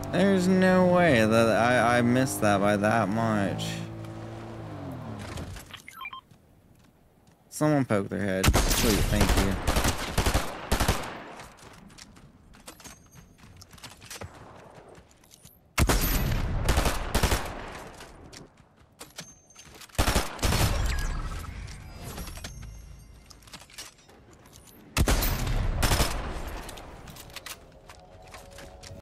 There's no way that I missed that by that much. Someone poke their head. Please, thank you.